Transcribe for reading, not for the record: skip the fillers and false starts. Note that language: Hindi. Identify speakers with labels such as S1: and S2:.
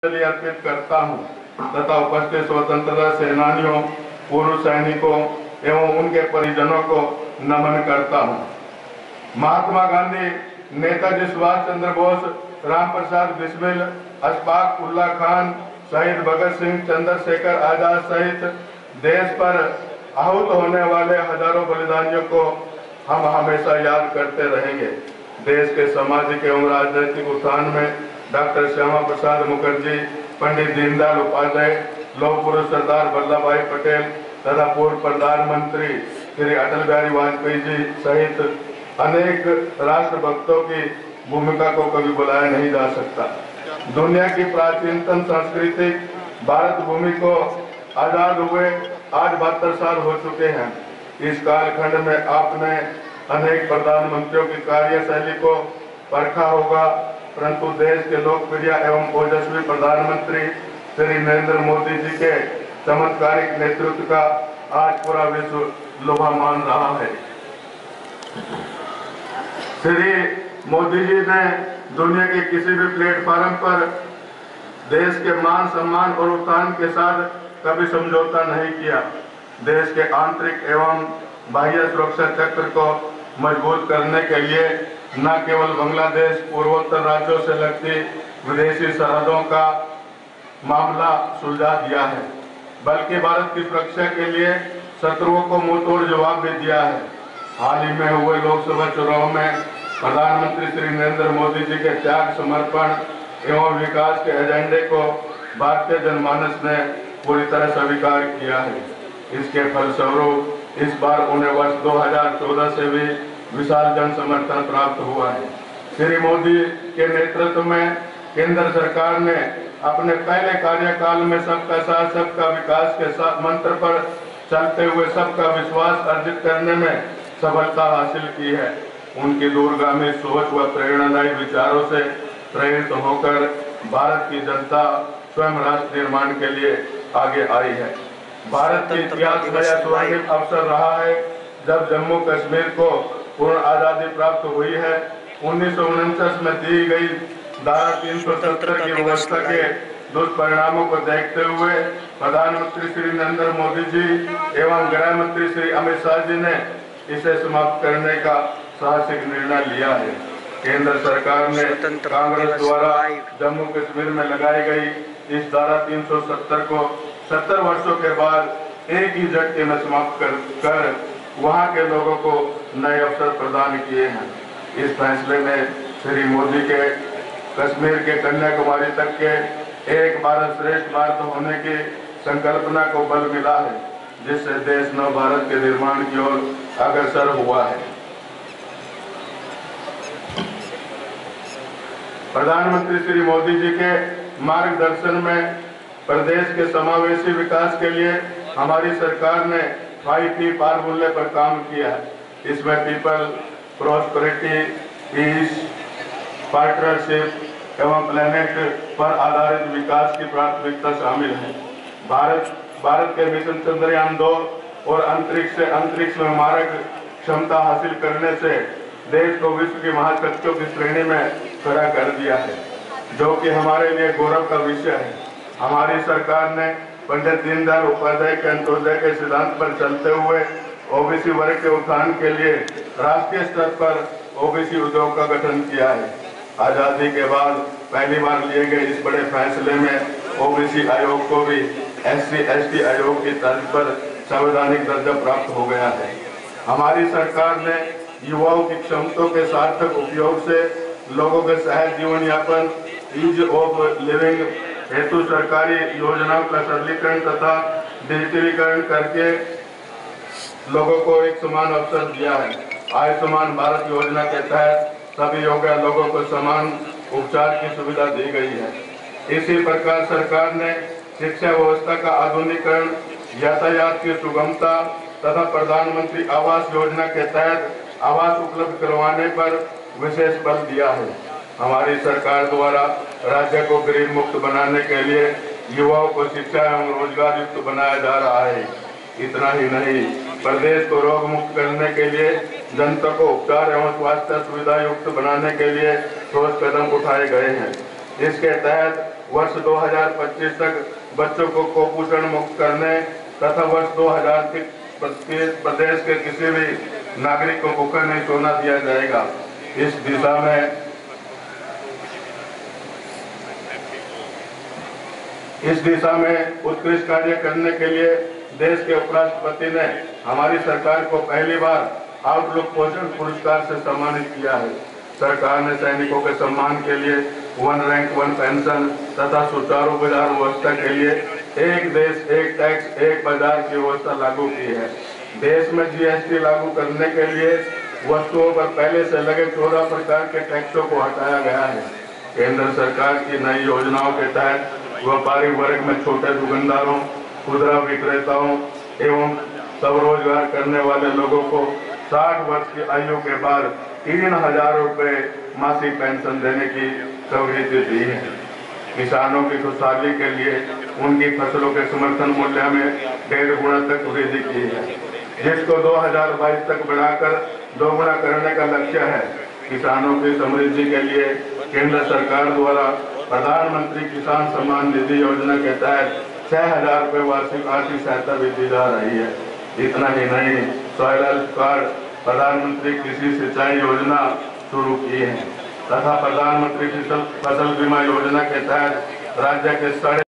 S1: अर्पित करता हूँ तथा उपस्थित स्वतंत्रता सेनानियों, पूर्व सैनिकों एवं उनके परिजनों को नमन करता हूँ। महात्मा गांधी, नेताजी सुभाष चंद्र बोस, राम प्रसाद बिस्मिल, अशफाक उल्लाह खान, शहीद भगत सिंह, चंद्रशेखर आजाद सहित देश पर आहूत होने वाले हजारों बलिदानियों को हम हमेशा याद करते रहेंगे। देश के सामाजिक एवं राजनीतिक उत्थान में डॉक्टर श्यामा प्रसाद मुखर्जी, पंडित दीनदयाल उपाध्याय, लौह पुरुष सरदार वल्लभ भाई पटेल तथा पूर्व प्रधानमंत्री श्री अटल बिहारी वाजपेयी जी सहित अनेक राष्ट्रभक्तों की भूमिका को कभी भुलाया नहीं जा सकता। दुनिया की प्राचीनतम सांस्कृतिक भारत भूमि को आजाद हुए आज 72 साल हो चुके हैं। इस कालखंड में आपने अनेक प्रधानमंत्रियों की कार्यशैली को परखा होगा, परंतु देश के लोकप्रिय एवं ओजस्वी प्रधानमंत्री श्री नरेंद्र मोदी जी के चमत्कारिक नेतृत्व का आज पूरा विश्व लोहा मान रहा है। श्री मोदी जी ने दुनिया के किसी भी प्लेटफॉर्म पर देश के मान सम्मान और उत्थान के साथ कभी समझौता नहीं किया। देश के आंतरिक एवं बाह्य सुरक्षा चक्र को मजबूत करने के लिए न केवल बांग्लादेश, पूर्वोत्तर राज्यों से लगती विदेशी सरहदों का मामला सुलझा दिया है, बल्कि भारत की सुरक्षा के लिए शत्रुओं को मुंहतोड़ जवाब भी दिया है। हाल ही में हुए लोकसभा चुनाव में प्रधानमंत्री श्री नरेंद्र मोदी जी के त्याग, समर्पण एवं विकास के एजेंडे को भारतीय जनमानस ने पूरी तरह स्वीकार किया है। इसके फलस्वरूप इस बार उन्हें वर्ष 2014 से भी विशाल जन समर्थन प्राप्त हुआ है। श्री मोदी के नेतृत्व में केंद्र सरकार ने अपने पहले कार्यकाल में सबका साथ सबका विकास के मंत्र पर चलते हुए सबका विश्वास अर्जित करने में सफलता हासिल की है। उनकी दूरगामी सोच व प्रेरणादायी विचारों से प्रेरित होकर भारत की जनता स्वयं राष्ट्र निर्माण के लिए आगे आई है। भारत के इतिहास में यह स्वर्णिम अवसर रहा है जब जम्मू कश्मीर को पूर्ण आजादी प्राप्त हुई है। 1949 में दी गई धारा 370 की व्यवस्था के दुष्परिणामों को देखते हुए प्रधानमंत्री श्री नरेंद्र मोदी जी एवं गृह मंत्री श्री अमित शाह जी ने इसे समाप्त करने का साहसिक निर्णय लिया है। केंद्र सरकार ने कांग्रेस द्वारा जम्मू कश्मीर में लगाई गई इस धारा 370 को 70 वर्षों के बाद एक ही झटके में समाप्त कर वहां के लोगों को नए अवसर प्रदान किए हैं। इस फैसले में श्री मोदी के कश्मीर के कन्याकुमारी तक के एक भारत श्रेष्ठ भारत होने की संकल्पना को बल मिला है, जिससे देश नव भारत के निर्माण की ओर अग्रसर हुआ है। प्रधानमंत्री श्री मोदी जी के मार्गदर्शन में प्रदेश के समावेशी विकास के लिए हमारी सरकार ने 5P फार्मूले पर काम किया है। इसमें पीपल, प्रॉस्पेरिटी, पीस, पार्टनरशिप एवं प्लेनेट पर आधारित विकास की प्राथमिकता शामिल है। भारत के मिशन चंद्रयान 2 और अंतरिक्ष में मारक क्षमता हासिल करने से देश को विश्व की महाशक्तियों की श्रेणी में खड़ा कर दिया है, जो कि हमारे लिए गौरव का विषय है। हमारी सरकार ने पंडित दीनदयाल उपाध्याय के अंत्योदय के सिद्धांत पर चलते हुए ओबीसी वर्ग के उत्थान के लिए राष्ट्रीय स्तर पर ओबीसी उद्योग का गठन किया है। आजादी के बाद पहली बार लिए गए इस बड़े फैसले में ओबीसी आयोग को भी SC/ST आयोग की तर्ज पर संवैधानिक दर्जा प्राप्त हो गया है। हमारी सरकार ने युवाओं की क्षमताओं के सार्थक उपयोग से लोगों के सहज जीवन यापन, ईज ऑफ लिविंग हेतु सरकारी योजनाओं का सरलीकरण तथा डिजिटलीकरण करके लोगों को एक समान अवसर दिया है। आयुष्मान भारत योजना के तहत सभी योग्य लोगों को समान उपचार की सुविधा दी गई है। इसी प्रकार सरकार ने शिक्षा व्यवस्था का आधुनिकीकरण, यातायात की सुगमता तथा प्रधानमंत्री आवास योजना के तहत आवास उपलब्ध करवाने पर विशेष बल दिया है। हमारी सरकार द्वारा राज्य को गरीब मुक्त बनाने के लिए युवाओं को शिक्षा एवं रोजगार युक्त बनाया जा रहा है। इतना ही नहीं, प्रदेश को रोग मुक्त करने के लिए जनता को उपचार एवं स्वास्थ्य सुविधा युक्त बनाने के लिए ठोस कदम उठाए गए हैं। इसके तहत वर्ष 2025 तक बच्चों को कुपोषण मुक्त करने तथा वर्ष 2000 तक प्रदेश के किसी भी नागरिक को भूखा नहीं सोना दिया जाएगा। इस दिशा में उत्कृष्ट कार्य करने के लिए देश के उपराष्ट्रपति ने हमारी सरकार को पहली बार आउटलुक पोषण पुरस्कार से सम्मानित किया है। सरकार ने सैनिकों के सम्मान के लिए वन रैंक वन पेंशन तथा सुचारू बाजार व्यवस्था के लिए एक देश एक टैक्स एक बाजार की व्यवस्था लागू की है। देश में जीएसटी लागू करने के लिए वस्तुओं पर पहले से लगे 14 प्रकार के टैक्सों को हटाया गया है। केंद्र सरकार की नई योजनाओं के तहत व्यापारिक वर्ग में छोटे दुकानदारों, खुदरा विक्रेताओं एवं स्वरोजगार करने वाले लोगों को 60 वर्ष की आयु के बाद 3000 रुपए मासिक पेंशन देने की स्वीकृति दी है। किसानों की खुशहाली के लिए उनकी फसलों के समर्थन मूल्य में 1.5 गुना तक वृद्धि की है, जिसको 2022 तक बढ़ाकर 2 गुना करने का लक्ष्य है। किसानों की समृद्धि के लिए केंद्र सरकार द्वारा प्रधानमंत्री किसान सम्मान निधि योजना के तहत 6000 रुपए वार्षिक आर्थिक सहायता भी दी जा रही है। इतना ही नहीं, सॉइल हेल्थ कार्ड, प्रधानमंत्री कृषि सिंचाई योजना शुरू की है तथा प्रधानमंत्री फसल बीमा योजना के तहत राज्य के